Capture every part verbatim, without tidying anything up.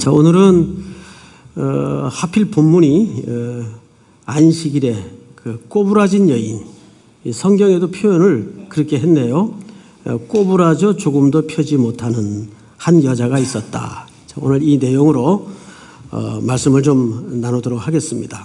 자, 오늘은 어, 하필 본문이 어, 안식일에 그 꼬부라진 여인, 성경에도 표현을 그렇게 했네요. 어, 꼬부라져 조금도 펴지 못하는 한 여자가 있었다. 자, 오늘 이 내용으로 어, 말씀을 좀 나누도록 하겠습니다.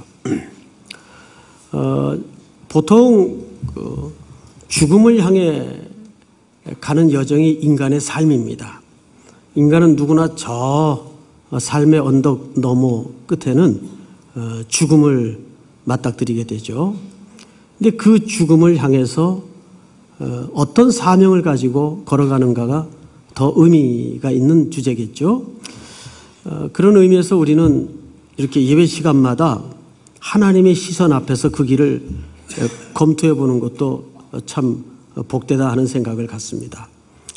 어, 보통 그 죽음을 향해 가는 여정이 인간의 삶입니다. 인간은 누구나 저 삶의 언덕 너머 끝에는 죽음을 맞닥뜨리게 되죠. 근데 그 죽음을 향해서 어떤 사명을 가지고 걸어가는가가 더 의미가 있는 주제겠죠. 그런 의미에서 우리는 이렇게 예배 시간마다 하나님의 시선 앞에서 그 길을 검토해 보는 것도 참 복되다 하는 생각을 갖습니다.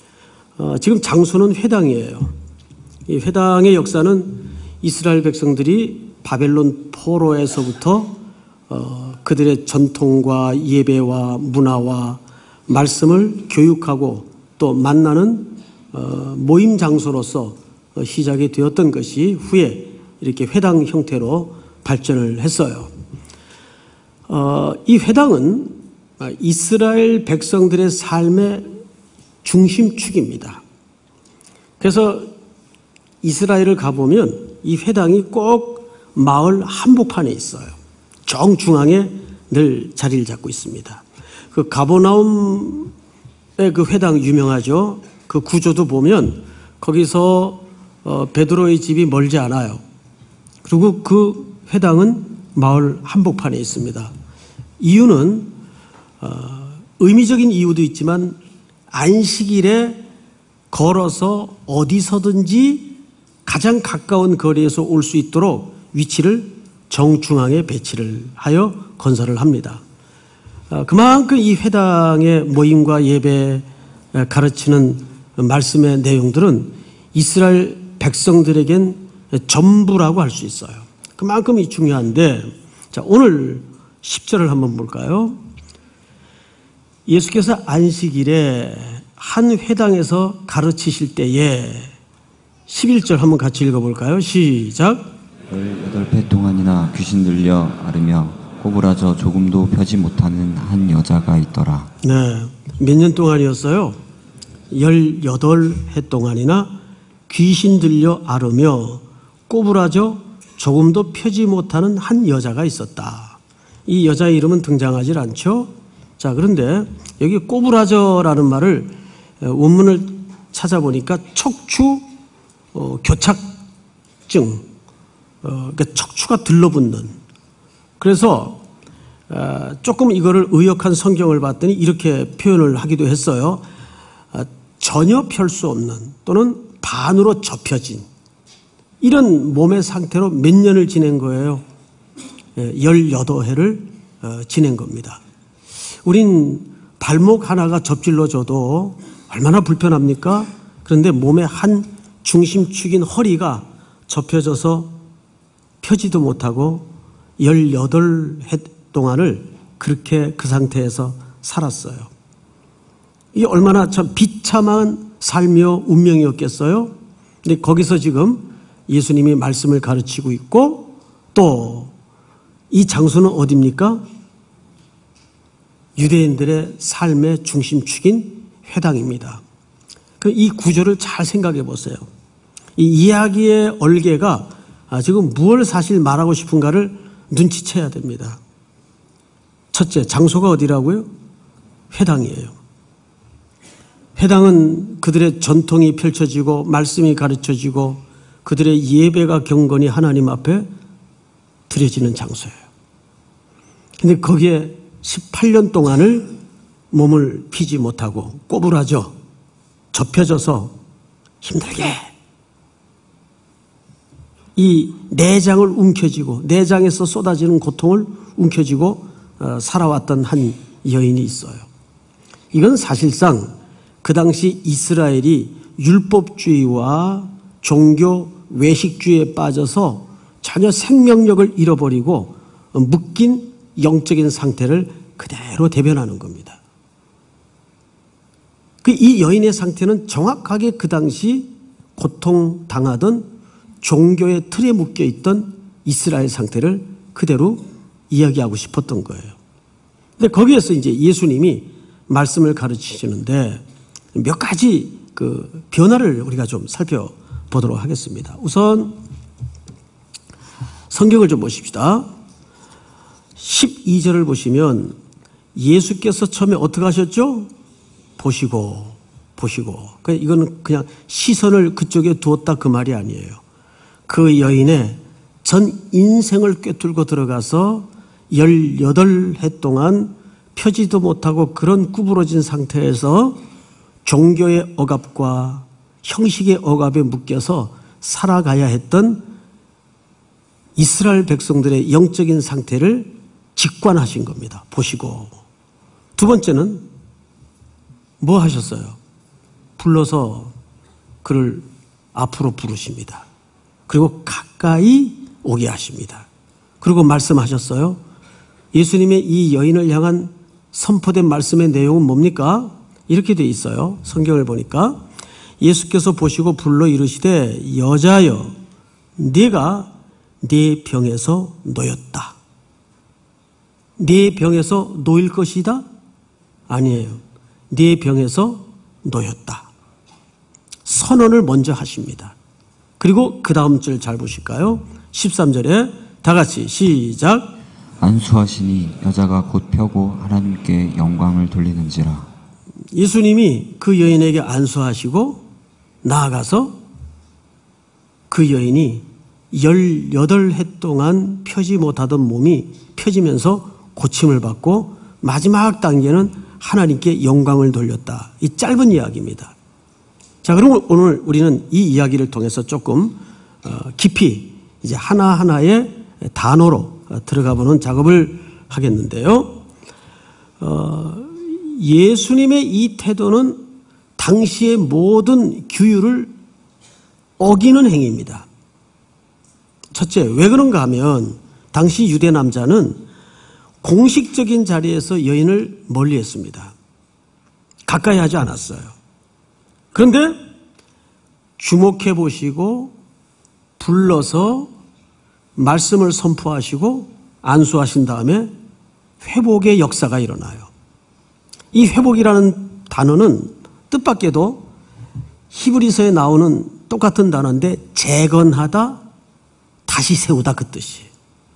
지금 장소는 회당이에요. 이 회당의 역사는 이스라엘 백성들이 바벨론 포로에서부터 어, 그들의 전통과 예배와 문화와 말씀을 교육하고 또 만나는 어, 모임 장소로서 어, 시작이 되었던 것이 후에 이렇게 회당 형태로 발전을 했어요. 어, 이 회당은 이스라엘 백성들의 삶의 중심축입니다. 그래서 이스라엘을 가보면 이 회당이 꼭 마을 한복판에 있어요. 정중앙에 늘 자리를 잡고 있습니다. 그 가버나움의 그 회당 유명하죠. 그 구조도 보면 거기서 어, 베드로의 집이 멀지 않아요. 그리고 그 회당은 마을 한복판에 있습니다. 이유는 어, 의미적인 이유도 있지만 안식일에 걸어서 어디서든지 가장 가까운 거리에서 올 수 있도록 위치를 정중앙에 배치를 하여 건설을 합니다. 그만큼 이 회당의 모임과 예배 가르치는 말씀의 내용들은 이스라엘 백성들에겐 전부라고 할 수 있어요. 그만큼이 중요한데, 자, 오늘 십 절을 한번 볼까요? 예수께서 안식일에 한 회당에서 가르치실 때에 십일 절 한번 같이 읽어볼까요? 시작. 열여덟 해 동안이나 귀신 들려 앓으며 꼬부라져 조금도 펴지 못하는 한 여자가 있더라. 네, 몇 년 동안이었어요? 열여덟 해 동안이나 귀신 들려 앓으며 꼬부라져 조금도 펴지 못하는 한 여자가 있었다. 이 여자의 이름은 등장하지 않죠? 자, 그런데 여기 꼬부라져라는 말을 원문을 찾아보니까 척추 어, 교착증, 어, 그러니까 척추가 들러붙는. 그래서 어, 조금 이거를 의역한 성경을 봤더니 이렇게 표현을 하기도 했어요. 어, 전혀 펼 수 없는 또는 반으로 접혀진 이런 몸의 상태로 몇 년을 지낸 거예요. 열여덟 해를 어, 지낸 겁니다. 우린 발목 하나가 접질러져도 얼마나 불편합니까? 그런데 몸의 한 중심축인 허리가 접혀져서 펴지도 못하고 열여덟 해 동안을 그렇게 그 상태에서 살았어요. 이게 얼마나 참 비참한 삶이요 운명이었겠어요? 근데 거기서 지금 예수님이 말씀을 가르치고 있고 또 이 장소는 어디입니까? 유대인들의 삶의 중심축인 회당입니다. 이 구조를 잘 생각해 보세요. 이 이야기의 얼개가 지금 무엇을 사실 말하고 싶은가를 눈치채야 됩니다. 첫째, 장소가 어디라고요? 회당이에요. 회당은 그들의 전통이 펼쳐지고 말씀이 가르쳐지고 그들의 예배가 경건히 하나님 앞에 드려지는 장소예요. 근데 거기에 십팔 년 동안을 몸을 피지 못하고 꼬부라져 접혀져서 힘들게 이 내장을 움켜쥐고 내장에서 쏟아지는 고통을 움켜쥐고 살아왔던 한 여인이 있어요. 이건 사실상 그 당시 이스라엘이 율법주의와 종교 외식주의에 빠져서 전혀 생명력을 잃어버리고 묶인 영적인 상태를 그대로 대변하는 겁니다. 그 이 여인의 상태는 정확하게 그 당시 고통당하던 종교의 틀에 묶여 있던 이스라엘 상태를 그대로 이야기하고 싶었던 거예요. 근데 거기에서 이제 예수님이 말씀을 가르치시는데 몇 가지 그 변화를 우리가 좀 살펴보도록 하겠습니다. 우선 성경을 좀 보십시다. 십이 절을 보시면 예수께서 처음에 어떻게 하셨죠? 보시고 보시고. 이거는 그냥 시선을 그쪽에 두었다 그 말이 아니에요. 그 여인의 전 인생을 꿰뚫고 들어가서 열여덟 해 동안 펴지도 못하고 그런 구부러진 상태에서 종교의 억압과 형식의 억압에 묶여서 살아가야 했던 이스라엘 백성들의 영적인 상태를 직관하신 겁니다. 보시고. 두 번째는 뭐 하셨어요? 불러서 그를 앞으로 부르십니다. 그리고 가까이 오게 하십니다. 그리고 말씀하셨어요. 예수님의 이 여인을 향한 선포된 말씀의 내용은 뭡니까? 이렇게 돼 있어요. 성경을 보니까 예수께서 보시고 불러 이르시되 여자여 네가 네 병에서 놓였다. 네 병에서 놓일 것이다? 아니에요. 네 병에서 놓였다. 선언을 먼저 하십니다. 그리고 그 다음 줄 잘 보실까요? 십삼 절에 다 같이 시작. 안수하시니 여자가 곧 펴고 하나님께 영광을 돌리는지라. 예수님이 그 여인에게 안수하시고 나아가서 그 여인이 열여덟 해 동안 펴지 못하던 몸이 펴지면서 고침을 받고 마지막 단계는 하나님께 영광을 돌렸다. 이 짧은 이야기입니다. 자, 그럼 오늘 우리는 이 이야기를 통해서 조금 깊이 이제 하나하나의 단어로 들어가 보는 작업을 하겠는데요. 어, 예수님의 이 태도는 당시의 모든 규율을 어기는 행위입니다. 첫째, 왜 그런가 하면 당시 유대 남자는 공식적인 자리에서 여인을 멀리했습니다. 가까이 하지 않았어요. 그런데 주목해 보시고 불러서 말씀을 선포하시고 안수하신 다음에 회복의 역사가 일어나요. 이 회복이라는 단어는 뜻밖에도 히브리서에 나오는 똑같은 단어인데 재건하다, 다시 세우다 그 뜻이에요.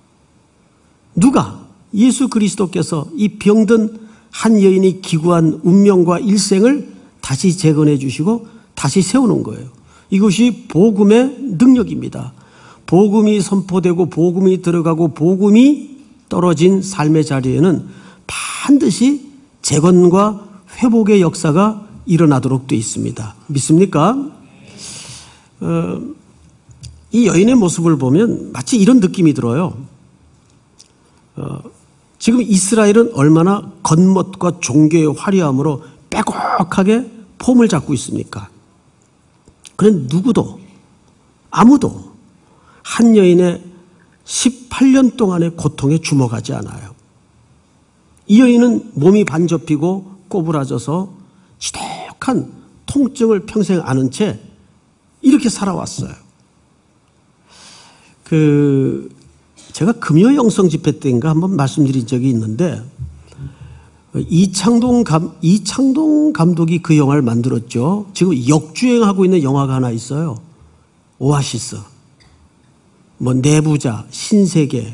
누가? 예수 그리스도께서 이 병든 한 여인이 기구한 운명과 일생을 다시 재건해 주시고 다시 세우는 거예요. 이것이 복음의 능력입니다. 복음이 선포되고 복음이 들어가고 복음이 떨어진 삶의 자리에는 반드시 재건과 회복의 역사가 일어나도록 되어 있습니다. 믿습니까? 어, 이 여인의 모습을 보면 마치 이런 느낌이 들어요. 어, 지금 이스라엘은 얼마나 겉멋과 종교의 화려함으로 빼곡하게 폼을 잡고 있습니까? 그런데 누구도 아무도 한 여인의 십팔 년 동안의 고통에 주목하지 않아요. 이 여인은 몸이 반접히고 꼬부라져서 지독한 통증을 평생 앓은 채 이렇게 살아왔어요. 그 제가 금요 영성 집회 때인가 한번 말씀드린 적이 있는데 이창동 감, 이창동 감독이 그 영화를 만들었죠. 지금 역주행하고 있는 영화가 하나 있어요. 오아시스. 뭐 내부자, 신세계,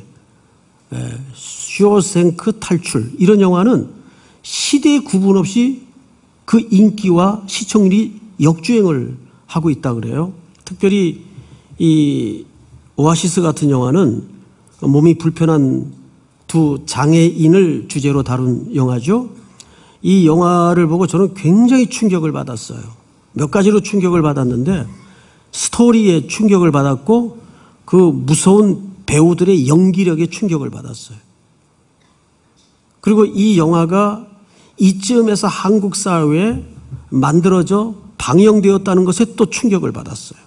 쇼생크 탈출 이런 영화는 시대 구분 없이 그 인기와 시청률이 역주행을 하고 있다 그래요. 특별히 이 오아시스 같은 영화는 몸이 불편한 두 장애인을 주제로 다룬 영화죠. 이 영화를 보고 저는 굉장히 충격을 받았어요. 몇 가지로 충격을 받았는데 스토리에 충격을 받았고 그 무서운 배우들의 연기력에 충격을 받았어요. 그리고 이 영화가 이쯤에서 한국 사회에 만들어져 방영되었다는 것에 또 충격을 받았어요.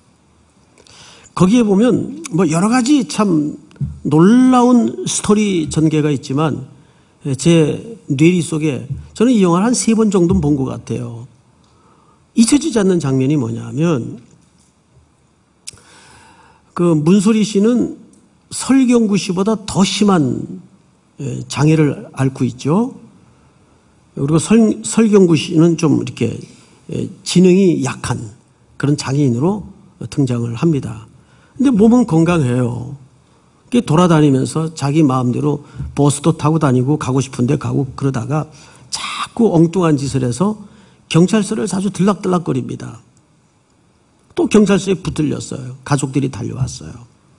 거기에 보면 뭐 여러 가지 참 놀라운 스토리 전개가 있지만 제 뇌리 속에 저는 이 영화를 한 세 번 정도는 본 것 같아요. 잊혀지지 않는 장면이 뭐냐면 그 문소리 씨는 설경구 씨보다 더 심한 장애를 앓고 있죠. 그리고 설, 설경구 씨는 좀 이렇게 지능이 약한 그런 장애인으로 등장을 합니다. 근데 몸은 건강해요. 돌아다니면서 자기 마음대로 버스도 타고 다니고 가고 싶은데 가고 그러다가 자꾸 엉뚱한 짓을 해서 경찰서를 자주 들락들락거립니다. 또 경찰서에 붙들렸어요. 가족들이 달려왔어요.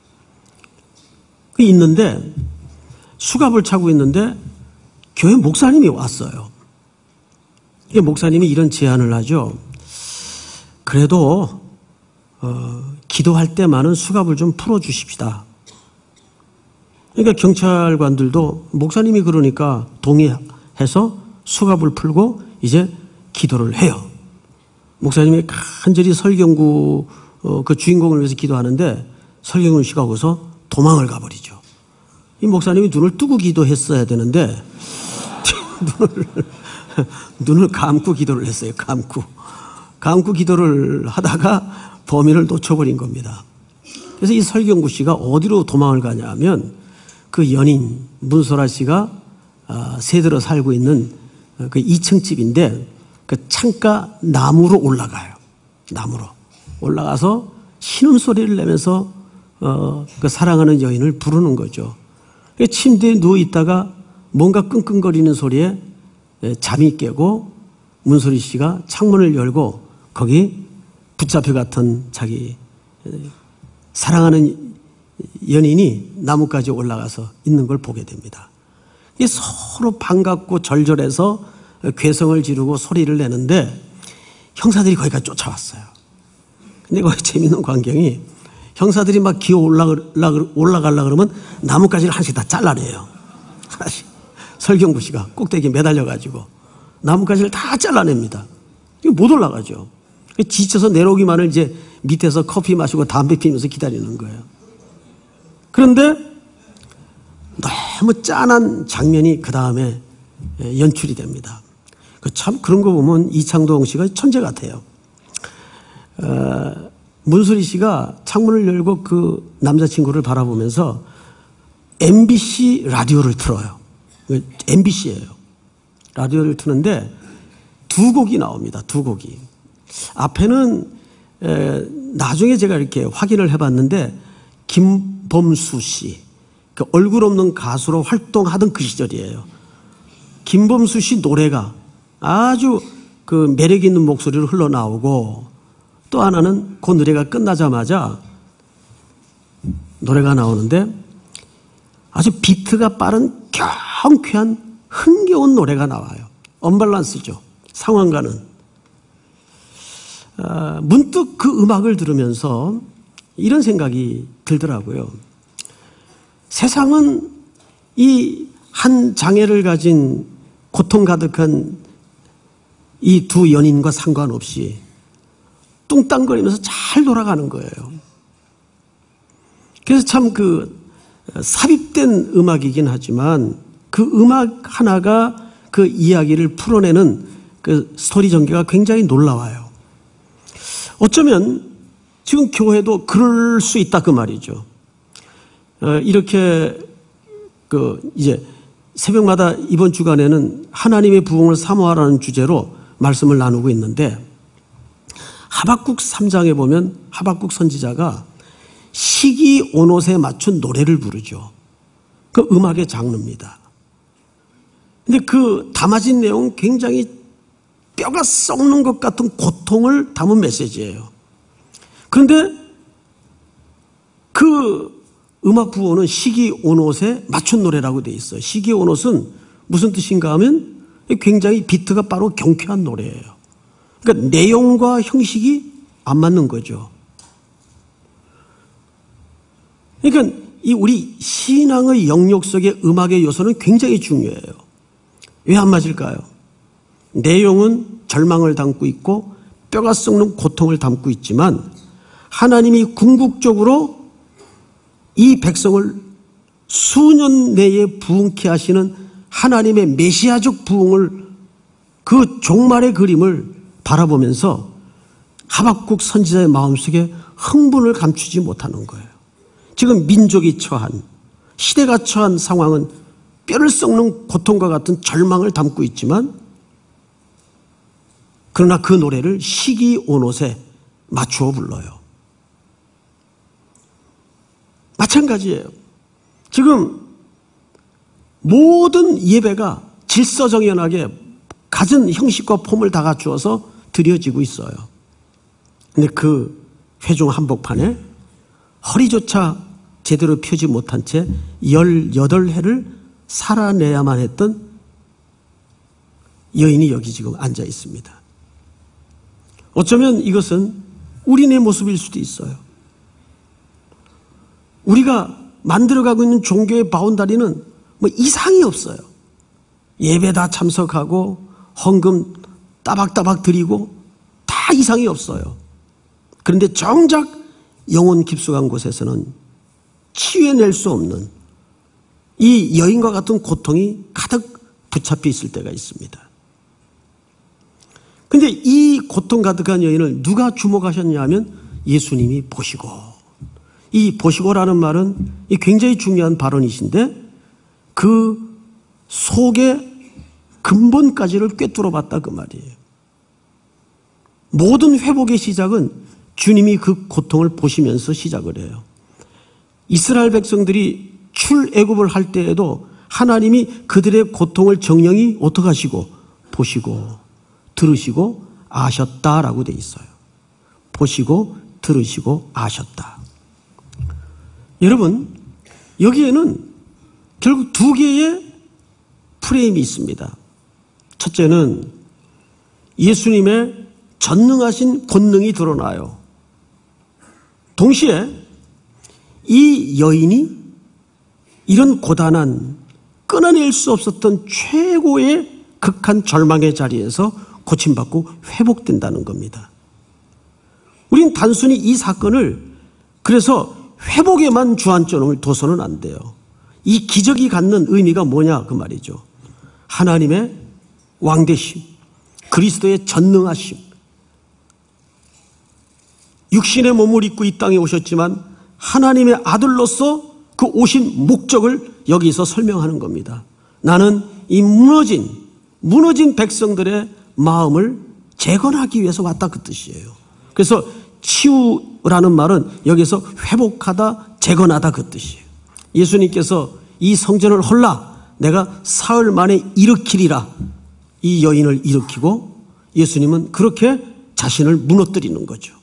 그 있는데 수갑을 차고 있는데 교회 목사님이 왔어요. 목사님이 이런 제안을 하죠. 그래도 어, 기도할 때만은 수갑을 좀 풀어주십시다. 그러니까 경찰관들도 목사님이 그러니까 동의해서 수갑을 풀고 이제 기도를 해요. 목사님이 간절히 설경구 어, 그 주인공을 위해서 기도하는데 설경구 씨가 거기서 도망을 가버리죠. 이 목사님이 눈을 뜨고 기도했어야 되는데 눈을, 눈을 감고 기도를 했어요. 감고. 감고 기도를 하다가 범인을 놓쳐버린 겁니다. 그래서 이 설경구 씨가 어디로 도망을 가냐 하면 그 연인 문소라 씨가 새들어 살고 있는 그 이 층 집인데 그 창가 나무로 올라가요. 나무로 올라가서 신음소리를 내면서 어, 그 사랑하는 여인을 부르는 거죠. 침대에 누워 있다가 뭔가 끙끙거리는 소리에 잠이 깨고 문소리 씨가 창문을 열고 거기 붙잡혀갔던 자기 사랑하는 연인이 나무까지 올라가서 있는 걸 보게 됩니다. 서로 반갑고 절절해서 괴성을 지르고 소리를 내는데 형사들이 거기까지 쫓아왔어요. 근데 거기 재밌는 광경이 형사들이 막 기어 올라가려고 그러면 나뭇가지를 하나씩 다 잘라내요. 하나씩. 설경구 씨가 꼭대기에 매달려가지고 나뭇가지를 다 잘라냅니다. 못 올라가죠. 지쳐서 내려오기만을 이제 밑에서 커피 마시고 담배 피면서 기다리는 거예요. 그런데 너무 짠한 장면이 그 다음에 연출이 됩니다. 참 그런 거 보면 이창동 씨가 천재 같아요. 어, 문소리 씨가 창문을 열고 그 남자친구를 바라보면서 엠비씨 라디오를 틀어요. 엠비씨예요. 라디오를 트는데 두 곡이 나옵니다. 두 곡이. 앞에는 에, 나중에 제가 이렇게 확인을 해봤는데 김범수 씨, 그 얼굴 없는 가수로 활동하던 그 시절이에요. 김범수 씨 노래가 아주 그 매력 있는 목소리로 흘러나오고 또 하나는 그 노래가 끝나자마자 노래가 나오는데 아주 비트가 빠른 경쾌한 흥겨운 노래가 나와요. 언밸런스죠. 상황과는. 아, 문득 그 음악을 들으면서 이런 생각이 들더라고요. 세상은 이 한 장애를 가진 고통 가득한 이 두 연인과 상관없이 뚱땅거리면서 잘 돌아가는 거예요. 그래서 참 그 삽입된 음악이긴 하지만 그 음악 하나가 그 이야기를 풀어내는 그 스토리 전개가 굉장히 놀라워요. 어쩌면 지금 교회도 그럴 수 있다 그 말이죠. 이렇게 그 이제 새벽마다 이번 주간에는 하나님의 부흥을 사모하라는 주제로 말씀을 나누고 있는데 하박국 삼 장에 보면 하박국 선지자가 시기 온옷에 맞춘 노래를 부르죠. 그 음악의 장르입니다. 근데 그 담아진 내용은 굉장히 뼈가 썩는 것 같은 고통을 담은 메시지예요. 그런데 그 음악 부호는 시기 온옷에 맞춘 노래라고 되어 있어요. 시기 온옷은 무슨 뜻인가 하면 굉장히 비트가 빠르고 경쾌한 노래예요. 그러니까 내용과 형식이 안 맞는 거죠. 그러니까 이 우리 신앙의 영역 속의 음악의 요소는 굉장히 중요해요. 왜 안 맞을까요? 내용은 절망을 담고 있고 뼈가 썩는 고통을 담고 있지만 하나님이 궁극적으로 이 백성을 수년 내에 부흥케 하시는 하나님의 메시아적 부흥을 그 종말의 그림을 바라보면서 하박국 선지자의 마음속에 흥분을 감추지 못하는 거예요. 지금 민족이 처한, 시대가 처한 상황은 뼈를 썩는 고통과 같은 절망을 담고 있지만, 그러나 그 노래를 시기 온옷에 맞추어 불러요. 마찬가지예요. 지금 모든 예배가 질서정연하게 갖은 형식과 폼을 다 갖추어서 드려지고 있어요. 근데 그 회중 한복판에 허리조차 제대로 펴지 못한 채 열여덟 해를 살아내야만 했던 여인이 여기 지금 앉아 있습니다. 어쩌면 이것은 우리네 모습일 수도 있어요. 우리가 만들어가고 있는 종교의 바운다리는 뭐 이상이 없어요. 예배 다 참석하고 헌금 따박따박 드리고 다 이상이 없어요. 그런데 정작 영혼 깊숙한 곳에서는 치유해낼 수 없는 이 여인과 같은 고통이 가득 붙잡혀 있을 때가 있습니다. 그런데 이 고통 가득한 여인을 누가 주목하셨냐 하면 예수님이 보시고, 이 보시고라는 말은 굉장히 중요한 발언이신데 그 속의 근본까지를 꿰뚫어 봤다 그 말이에요. 모든 회복의 시작은 주님이 그 고통을 보시면서 시작을 해요. 이스라엘 백성들이 출애굽을 할 때에도 하나님이 그들의 고통을 정령이 어떻게 하시고 보시고 들으시고 아셨다라고 돼 있어요. 보시고 들으시고 아셨다. 여러분, 여기에는 결국 두 개의 프레임이 있습니다. 첫째는 예수님의 전능하신 권능이 드러나요. 동시에 이 여인이 이런 고단한 끊어낼 수 없었던 최고의 극한 절망의 자리에서 고침받고 회복된다는 겁니다. 우린 단순히 이 사건을 그래서 회복에만 주안점을 둬서는 안 돼요. 이 기적이 갖는 의미가 뭐냐 그 말이죠. 하나님의 왕되심, 그리스도의 전능하심, 육신의 몸을 입고 이 땅에 오셨지만 하나님의 아들로서 그 오신 목적을 여기서 설명하는 겁니다. 나는 이 무너진 무너진 백성들의 마음을 재건하기 위해서 왔다 그 뜻이에요. 그래서 치유라는 말은 여기서 회복하다, 재건하다 그 뜻이에요. 예수님께서 이 성전을 헐라 내가 사흘 만에 일으키리라, 이 여인을 일으키고 예수님은 그렇게 자신을 무너뜨리는 거죠.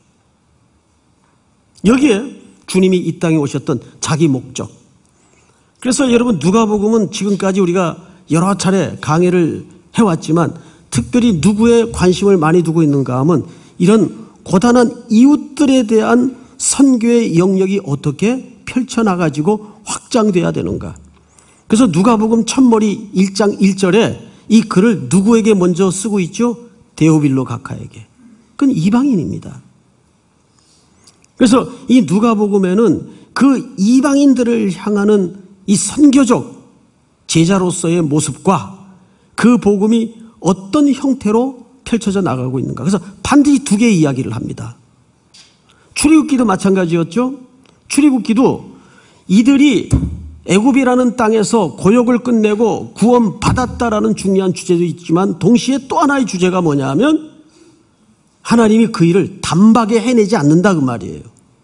여기에 주님이 이 땅에 오셨던 자기 목적. 그래서 여러분 누가복음은 지금까지 우리가 여러 차례 강의를 해왔지만 특별히 누구에 관심을 많이 두고 있는가 하면 이런 고단한 이웃들에 대한 선교의 영역이 어떻게 펼쳐나가지고 확장돼야 되는가. 그래서 누가복음 첫머리 일 장 일 절에 이 글을 누구에게 먼저 쓰고 있죠? 데오빌로 가카에게. 그건 이방인입니다. 그래서 이 누가복음에는 그 이방인들을 향하는 이 선교적 제자로서의 모습과 그 복음이 어떤 형태로 펼쳐져 나가고 있는가. 그래서 반드시 두 개의 이야기를 합니다. 출애굽기도 마찬가지였죠. 출애굽기도 이들이 애굽이라는 땅에서 고역을 끝내고 구원받았다라는 중요한 주제도 있지만 동시에 또 하나의 주제가 뭐냐 하면 하나님이 그 일을 단박에 해내지 않는다 그 말이에요.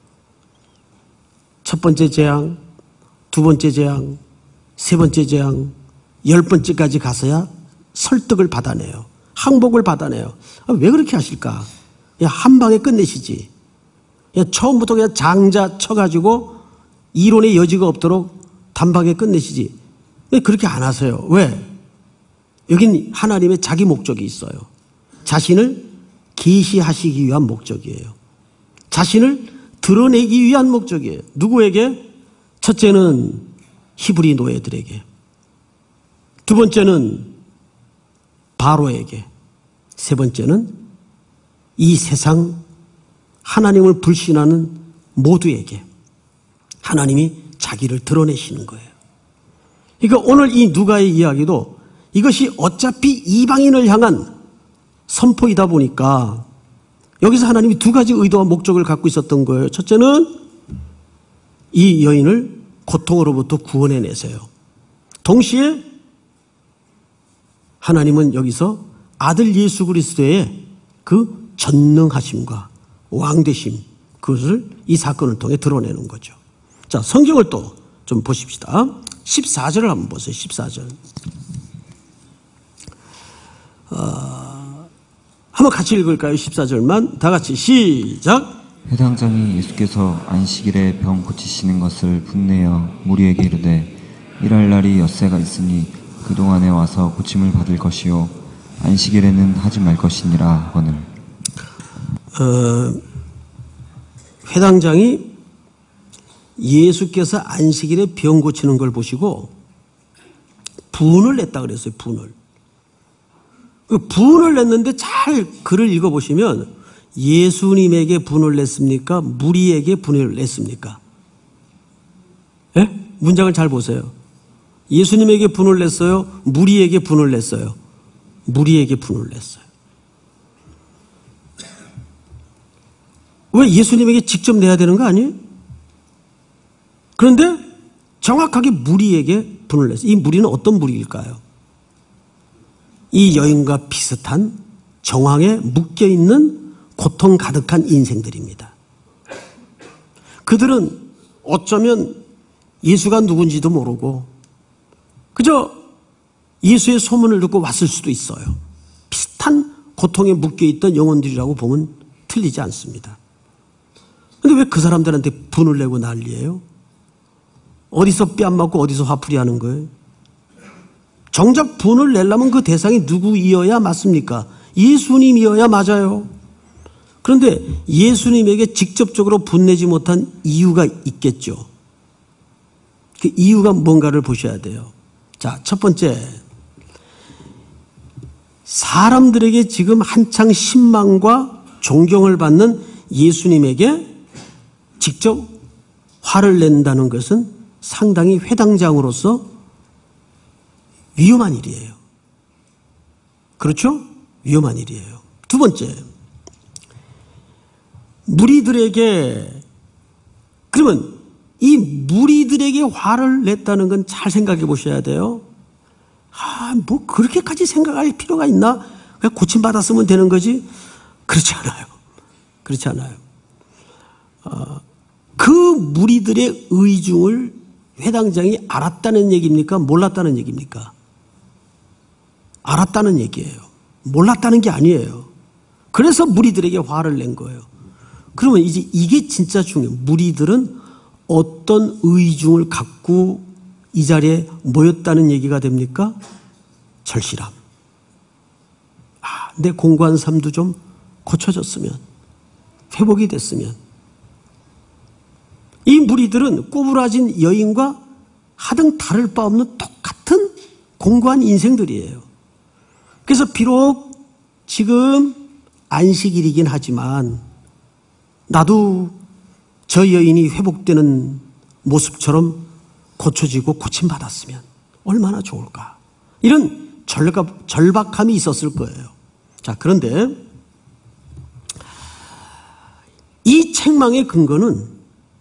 첫 번째 재앙, 두 번째 재앙, 세 번째 재앙, 열 번째까지 가서야 설득을 받아내요. 항복을 받아내요. 아, 왜 그렇게 하실까? 야, 한 방에 끝내시지. 야, 처음부터 그냥 장자 쳐가지고 이론의 여지가 없도록 단박에 끝내시지. 왜 그렇게 안 하세요? 왜? 여긴 하나님의 자기 목적이 있어요. 자신을 계시하시기 위한 목적이에요. 자신을 드러내기 위한 목적이에요. 누구에게? 첫째는 히브리 노예들에게, 두 번째는 바로에게, 세 번째는 이 세상 하나님을 불신하는 모두에게 하나님이 자기를 드러내시는 거예요. 그러니까 오늘 이 누가의 이야기도 이것이 어차피 이방인을 향한 선포이다 보니까 여기서 하나님이 두 가지 의도와 목적을 갖고 있었던 거예요. 첫째는 이 여인을 고통으로부터 구원해내세요. 동시에 하나님은 여기서 아들 예수 그리스도의 그 전능하심과 왕되심, 그것을 이 사건을 통해 드러내는 거죠. 자, 성경을 또 좀 보십시다. 십사 절을 한번 보세요. 십사 절. 어, 한번 같이 읽을까요? 십사 절만. 다 같이 시작. 회당장이 예수께서 안식일에 병 고치시는 것을 분내어 무리에게 이르되 일할 날이 엿새가 있으니 그동안에 와서 고침을 받을 것이요 안식일에는 하지 말 것이니라 하거늘. 어, 회당장이 예수께서 안식일에 병 고치는 걸 보시고 분을 냈다 그랬어요. 분을. 그 분을 냈는데 잘 글을 읽어보시면 예수님에게 분을 냈습니까? 무리에게 분을 냈습니까? 예? 문장을 잘 보세요. 예수님에게 분을 냈어요? 무리에게 분을 냈어요? 무리에게 분을 냈어요. 왜 예수님에게 직접 내야 되는 거 아니에요? 그런데 정확하게 무리에게 분을 냈어요. 이 무리는 어떤 무리일까요? 이 여인과 비슷한 정황에 묶여있는 고통 가득한 인생들입니다. 그들은 어쩌면 예수가 누군지도 모르고 그저 예수의 소문을 듣고 왔을 수도 있어요. 비슷한 고통에 묶여있던 영혼들이라고 보면 틀리지 않습니다. 그런데 왜 그 사람들한테 분을 내고 난리예요? 어디서 뺨 맞고 어디서 화풀이 하는 거예요? 정작 분을 내려면 그 대상이 누구이어야 맞습니까? 예수님이어야 맞아요. 그런데 예수님에게 직접적으로 분내지 못한 이유가 있겠죠. 그 이유가 뭔가를 보셔야 돼요. 자, 첫 번째, 사람들에게 지금 한창 신망과 존경을 받는 예수님에게 직접 화를 낸다는 것은 상당히 회당장으로서 위험한 일이에요. 그렇죠? 위험한 일이에요. 두 번째, 무리들에게, 그러면 이 무리들에게 화를 냈다는 건 잘 생각해 보셔야 돼요. 아, 뭐 그렇게까지 생각할 필요가 있나? 그냥 고침받았으면 되는 거지? 그렇지 않아요. 그렇지 않아요. 어, 그 무리들의 의중을 회당장이 알았다는 얘기입니까? 몰랐다는 얘기입니까? 알았다는 얘기예요. 몰랐다는 게 아니에요. 그래서 무리들에게 화를 낸 거예요. 그러면 이제 이게 진짜 중요해요. 무리들은 어떤 의중을 갖고 이 자리에 모였다는 얘기가 됩니까? 절실함. 아, 내 공고한 삶도 좀 고쳐졌으면, 회복이 됐으면. 이 무리들은 꼬부라진 여인과 하등 다를 바 없는 똑같은 공고한 인생들이에요. 그래서 비록 지금 안식일이긴 하지만 나도 저 여인이 회복되는 모습처럼 고쳐지고 고침받았으면 얼마나 좋을까. 이런 절박, 절박함이 있었을 거예요. 자, 그런데 이 책망의 근거는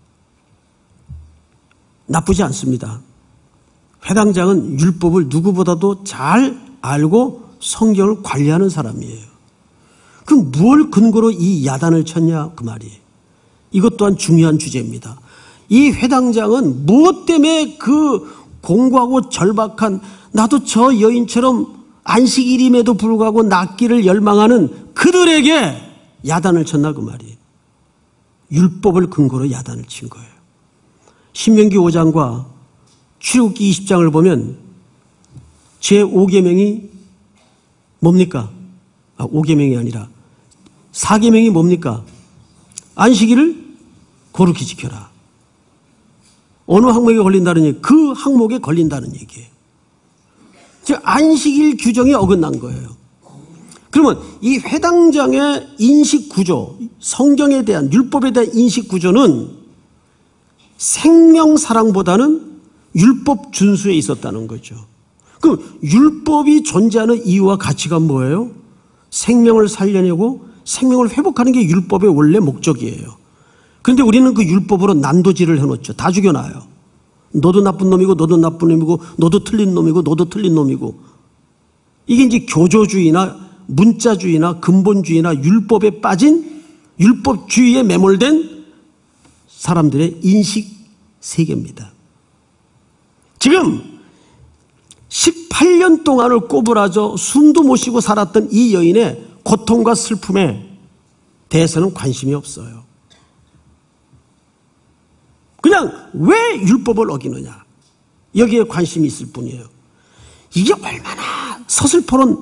나쁘지 않습니다. 회당장은 율법을 누구보다도 잘 알고 성경을 관리하는 사람이에요. 그럼 무엇을 근거로 이 야단을 쳤냐 그 말이에요. 이것 또한 중요한 주제입니다. 이 회당장은 무엇 때문에 그 공고하고 절박한, 나도 저 여인처럼 안식일임에도 불구하고 낫기를 열망하는 그들에게 야단을 쳤나 그 말이에요. 율법을 근거로 야단을 친 거예요. 신명기 오 장과 출애굽기 이십 장을 보면 제오 계명이 뭡니까? 아, 오 계명이 아니라 사 계명이 뭡니까? 안식일을 거룩히 지켜라. 어느 항목에 걸린다는 얘기? 그 항목에 걸린다는 얘기예요. 즉 안식일 규정이 어긋난 거예요. 그러면 이 회당장의 인식 구조, 성경에 대한, 율법에 대한 인식 구조는 생명 사랑보다는 율법 준수에 있었다는 거죠. 그럼 율법이 존재하는 이유와 가치가 뭐예요? 생명을 살려내고 생명을 회복하는 게 율법의 원래 목적이에요. 그런데 우리는 그 율법으로 난도질을 해놓죠. 다 죽여놔요. 너도 나쁜 놈이고 너도 나쁜 놈이고 너도 틀린 놈이고 너도 틀린 놈이고. 이게 이제 교조주의나 문자주의나 근본주의나 율법에 빠진 율법주의에 매몰된 사람들의 인식 세계입니다. 지금 십팔 년 동안을 꼬부라져 숨도 못 쉬고 살았던 이 여인의 고통과 슬픔에 대해서는 관심이 없어요. 그냥 왜 율법을 어기느냐, 여기에 관심이 있을 뿐이에요. 이게 얼마나 서슬퍼런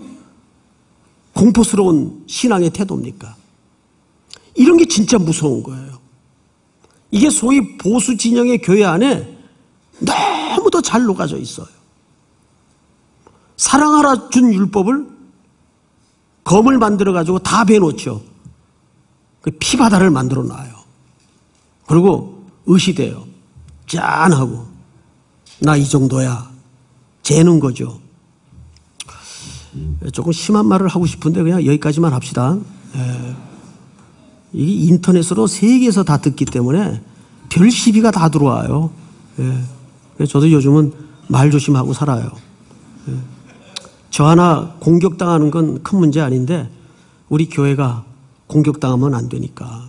공포스러운 신앙의 태도입니까? 이런 게 진짜 무서운 거예요. 이게 소위 보수 진영의 교회 안에 너무도 잘 녹아져 있어요. 사랑하라 준 율법을 검을 만들어가지고 다 베놓죠. 그 피바다를 만들어 놔요. 그리고 의시돼요. 짠하고 나 이 정도야. 재는 거죠. 조금 심한 말을 하고 싶은데 그냥 여기까지만 합시다. 에, 이게 인터넷으로 세계에서 다 듣기 때문에 별 시비가 다 들어와요. 예. 저도 요즘은 말 조심하고 살아요. 예. 저 하나 공격당하는 건 큰 문제 아닌데 우리 교회가 공격당하면 안 되니까.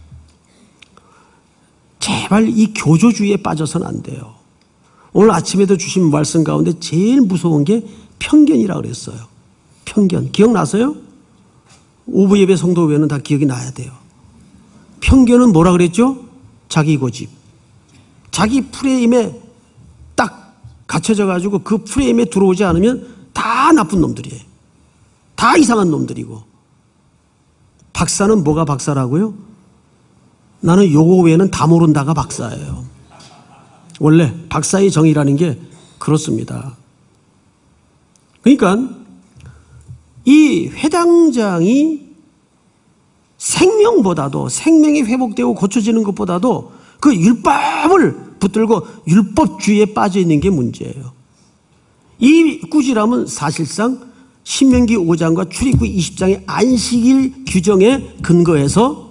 제발 이 교조주의에 빠져서는 안 돼요. 오늘 아침에도 주신 말씀 가운데 제일 무서운 게 편견이라고 그랬어요. 편견. 기억나세요? 오부 예배 성도회는 다 기억이 나야 돼요. 편견은 뭐라 그랬죠? 자기 고집. 자기 프레임에 딱 갇혀져 가지고 그 프레임에 들어오지 않으면 다 나쁜 놈들이에요. 다 이상한 놈들이고. 박사는 뭐가 박사라고요? 나는 요거 외에는 다 모른다가 박사예요. 원래 박사의 정의라는 게 그렇습니다. 그러니까 이 회당장이 생명보다도, 생명이 회복되고 고쳐지는 것보다도 그 율법을 붙들고 율법주의에 빠져 있는 게 문제예요. 이 꾸지람은 사실상 신명기 오 장과 출애굽기 이십 장의 안식일 규정에 근거해서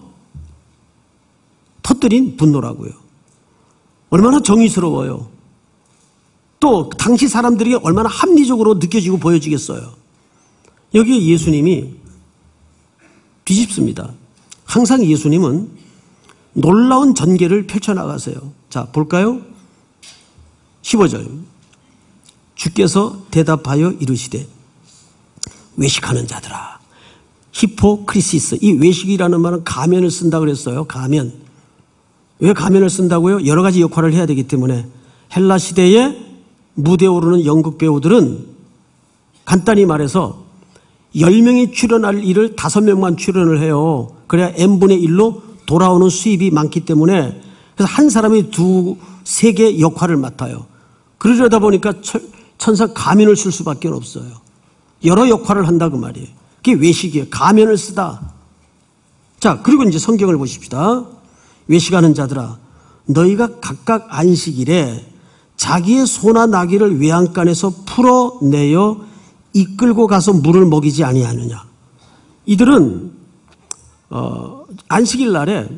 터뜨린 분노라고요. 얼마나 정의스러워요. 또 당시 사람들이 얼마나 합리적으로 느껴지고 보여지겠어요. 여기에 예수님이 뒤집습니다. 항상 예수님은 놀라운 전개를 펼쳐나가세요. 자, 볼까요? 십오 절. 주께서 대답하여 이르시되 외식하는 자들아. 히포크리시스. 이 외식이라는 말은 가면을 쓴다고 그랬어요. 가면. 왜 가면을 쓴다고요? 여러 가지 역할을 해야 되기 때문에. 헬라 시대에 무대에 오르는 연극 배우들은 간단히 말해서 열 명이 출연할 일을 다섯 명만 출연을 해요. 그래야 n분의 일로 돌아오는 수입이 많기 때문에 그래서 한 사람이 두, 세 개 역할을 맡아요. 그러려다 보니까 천사 가면을 쓸 수밖에 없어요. 여러 역할을 한다 그 말이에요. 그게 외식이에요. 가면을 쓰다. 자, 그리고 이제 성경을 보십시다. 외식하는 자들아, 너희가 각각 안식일에 자기의 소나 나귀를 외양간에서 풀어내어 이끌고 가서 물을 먹이지 아니하느냐. 이들은 어, 안식일 날에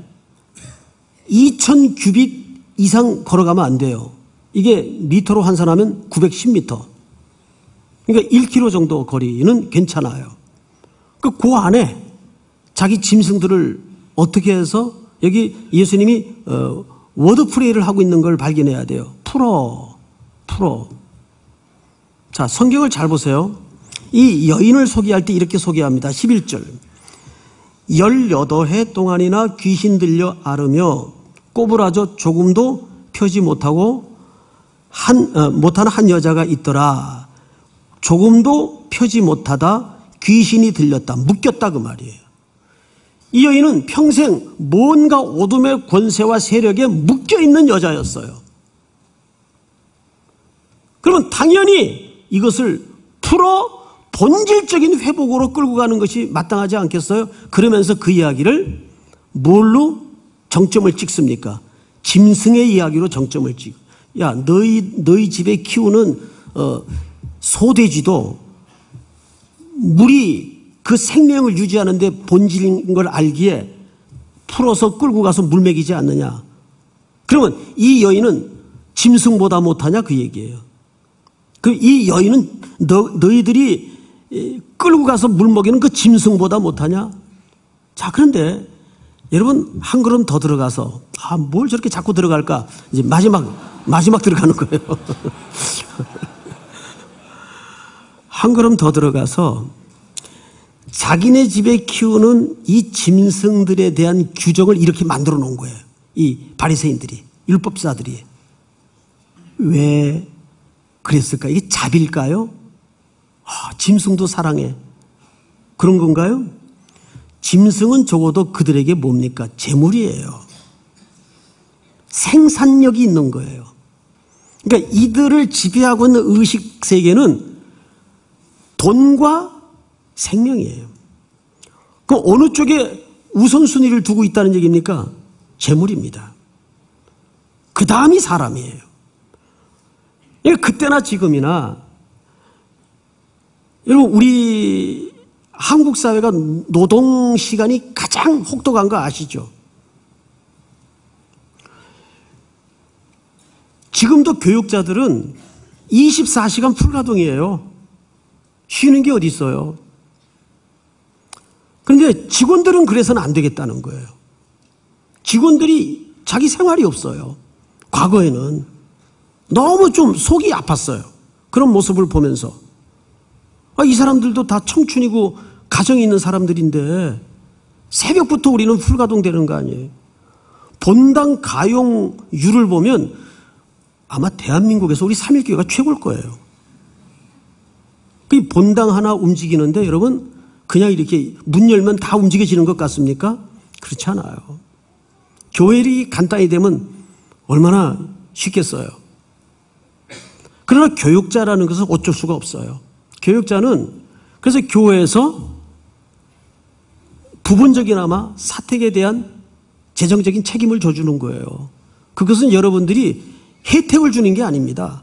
이천 규빗 이상 걸어가면 안 돼요. 이게 미터로 환산하면 구백십 미터. 그러니까 일 킬로미터 정도 거리는 괜찮아요. 그, 그 안에 자기 짐승들을 어떻게 해서 여기 예수님이 어, 워드프레이를 하고 있는 걸 발견해야 돼요. 풀어, 풀어. 자, 성경을 잘 보세요. 이 여인을 소개할 때 이렇게 소개합니다. 십일 절. 열여덟 해 동안이나 귀신 들려 앓으며 꼬부라져 조금도 펴지 못하고 한, 어, 못하는 한 여자가 있더라. 조금도 펴지 못하다 귀신이 들렸다. 묶였다 그 말이에요. 이 여인은 평생 뭔가 어둠의 권세와 세력에 묶여있는 여자였어요. 그러면 당연히 이것을 풀어 본질적인 회복으로 끌고 가는 것이 마땅하지 않겠어요? 그러면서 그 이야기를 뭘로 정점을 찍습니까? 짐승의 이야기로 정점을 찍. 야, 너희 너희 집에 키우는 어, 소돼지도 물이 그 생명을 유지하는데 본질인 걸 알기에 풀어서 끌고 가서 물 먹이지 않느냐. 그러면 이 여인은 짐승보다 못하냐 그 얘기예요. 그 이 여인은 너, 너희들이 끌고 가서 물 먹이는 그 짐승보다 못하냐. 자, 그런데 여러분 한 걸음 더 들어가서 아, 뭘 저렇게 자꾸 들어갈까. 이제 마지막 마지막 들어가는 거예요. 한 걸음 더 들어가서 자기네 집에 키우는 이 짐승들에 대한 규정을 이렇게 만들어 놓은 거예요. 이 바리새인들이, 율법사들이. 왜 그랬을까? 이게 자비일까요? 아, 짐승도 사랑해. 그런 건가요? 짐승은 적어도 그들에게 뭡니까? 재물이에요. 생산력이 있는 거예요. 그러니까 이들을 지배하고 있는 의식 세계는 돈과 생명이에요. 그럼 어느 쪽에 우선순위를 두고 있다는 얘기입니까? 재물입니다. 그 다음이 사람이에요. 그때나 지금이나 여러분 우리 한국 사회가 노동 시간이 가장 혹독한 거 아시죠? 지금도 교육자들은 이십사 시간 풀가동이에요. 쉬는 게 어디 있어요? 그런데 직원들은 그래서는 안 되겠다는 거예요. 직원들이 자기 생활이 없어요. 과거에는 너무 좀 속이 아팠어요. 그런 모습을 보면서 아, 이 사람들도 다 청춘이고 가정이 있는 사람들인데 새벽부터 우리는 풀가동되는 거 아니에요. 본당 가용률을 보면 아마 대한민국에서 우리 삼일교회가 최고일 거예요. 그 본당 하나 움직이는데 여러분 그냥 이렇게 문 열면 다 움직여지는 것 같습니까? 그렇지 않아요. 교회일이 간단히 되면 얼마나 쉽겠어요. 그러나 교육자라는 것은 어쩔 수가 없어요. 교육자는 그래서 교회에서 부분적이나마 사택에 대한 재정적인 책임을 져주는 거예요. 그것은 여러분들이 혜택을 주는 게 아닙니다.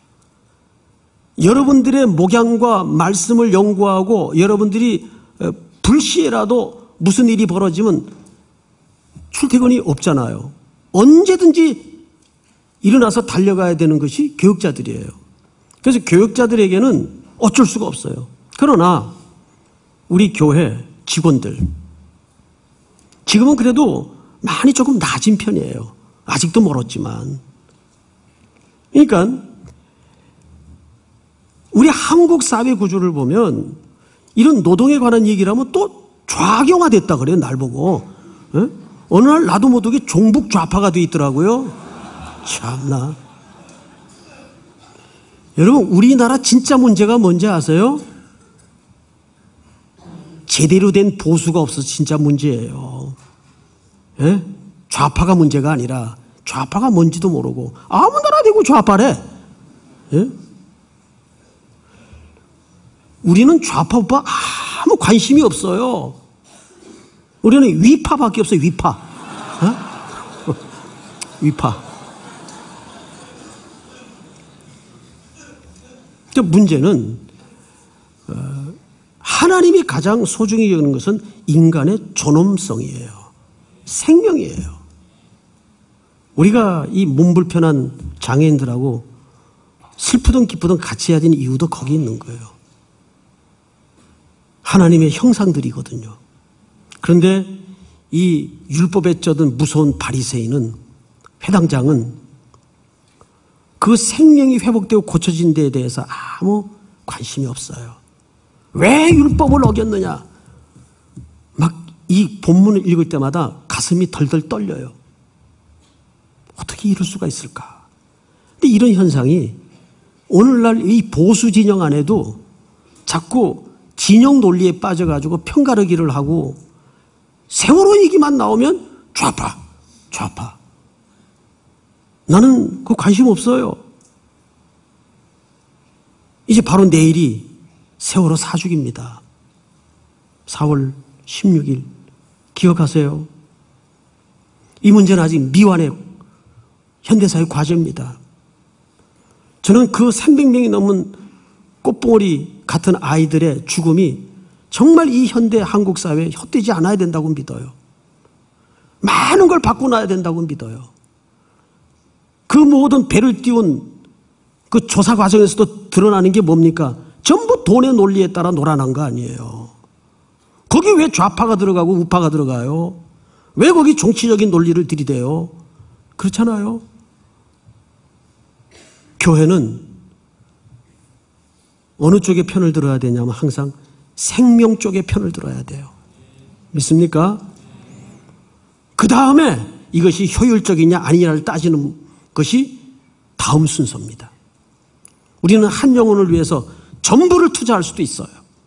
여러분들의 목양과 말씀을 연구하고 여러분들이 불시에라도 무슨 일이 벌어지면 출퇴근이 없잖아요. 언제든지 일어나서 달려가야 되는 것이 교육자들이에요. 그래서 교육자들에게는 어쩔 수가 없어요. 그러나 우리 교회 직원들 지금은 그래도 많이 조금 낮은 편이에요. 아직도 멀었지만. 그러니까 우리 한국 사회 구조를 보면 이런 노동에 관한 얘기를 하면 또 좌경화됐다 그래요. 날 보고. 에? 어느 날 나도 모르게 종북 좌파가 돼 있더라고요. 참나. 여러분 우리나라 진짜 문제가 뭔지 아세요? 제대로 된 보수가 없어서 진짜 문제예요. 에? 좌파가 문제가 아니라 좌파가 뭔지도 모르고 아무 나라 되고 좌파래. 에? 우리는 좌파 우파 아무 관심이 없어요. 우리는 위파밖에 없어요. 위파. 어? 위파. 문제는 하나님이 가장 소중히 여기는 것은 인간의 존엄성이에요. 생명이에요. 우리가 이 몸불편한 장애인들하고 슬프든 기쁘든 같이 해야 되는 이유도 거기 있는 거예요. 하나님의 형상들이거든요. 그런데 이 율법에 젖은 무서운 바리새인은 회당장은 그 생명이 회복되고 고쳐진 데에 대해서 아무 관심이 없어요. 왜 율법을 어겼느냐? 막 이 본문을 읽을 때마다 가슴이 덜덜 떨려요. 어떻게 이럴 수가 있을까? 근데 이런 현상이 오늘날 이 보수 진영 안에도 자꾸 진영 논리에 빠져가지고 편가르기를 하고 세월호 얘기만 나오면 좌파, 좌파. 나는 그 관심 없어요. 이제 바로 내일이 세월호 사주기입니다. 사월 십육일 기억하세요. 이 문제는 아직 미완의 현대사의 과제입니다. 저는 그 삼백 명이 넘은 꽃봉오리 같은 아이들의 죽음이 정말 이 현대 한국 사회에 헛되지 않아야 된다고 믿어요. 많은 걸 바꿔놔야 된다고 믿어요. 그 모든 배를 띄운 그 조사 과정에서도 드러나는 게 뭡니까? 전부 돈의 논리에 따라 놀아난 거 아니에요. 거기 왜 좌파가 들어가고 우파가 들어가요? 왜 거기 정치적인 논리를 들이대요? 그렇잖아요. 교회는 어느 쪽의 편을 들어야 되냐면 항상 생명 쪽의 편을 들어야 돼요. 믿습니까? 그 다음에 이것이 효율적이냐 아니냐를 따지는 것이 다음 순서입니다. 우리는 한 영혼을 위해서 전부를 투자할 수도 있어요.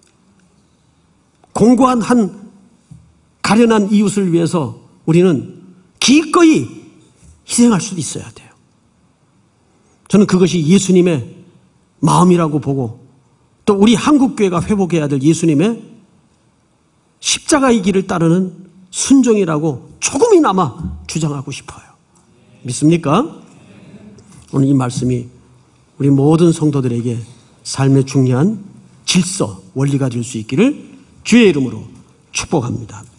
공고한 한 가련한 이웃을 위해서 우리는 기꺼이 희생할 수도 있어야 돼요. 저는 그것이 예수님의 마음이라고 보고 또 우리 한국교회가 회복해야 될 예수님의 십자가의 길을 따르는 순종이라고 조금이나마 주장하고 싶어요. 믿습니까? 오늘 이 말씀이 우리 모든 성도들에게 삶의 중요한 질서, 원리가 될 수 있기를 주의 이름으로 축복합니다.